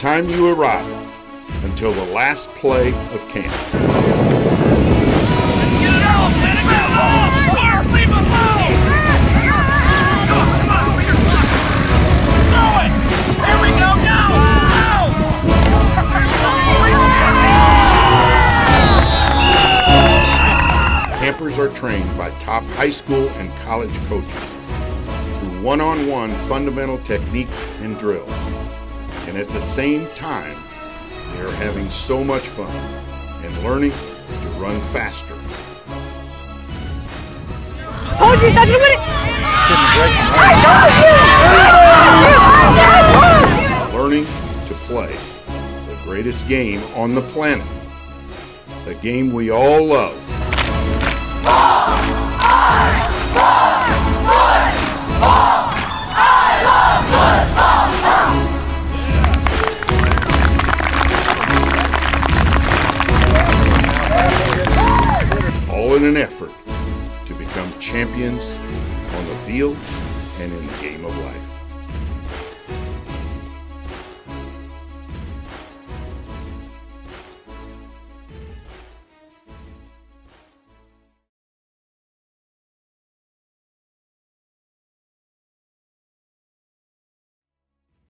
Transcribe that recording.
time you arrive until the last play of camp. Campers are trained by top high school and college coaches through one-on-one fundamental techniques and drills. And at the same time, they are having so much fun and learning to run faster. Learning to play the greatest game on the planet, the game we all love. All in an effort to become champions on the field and in the game of life.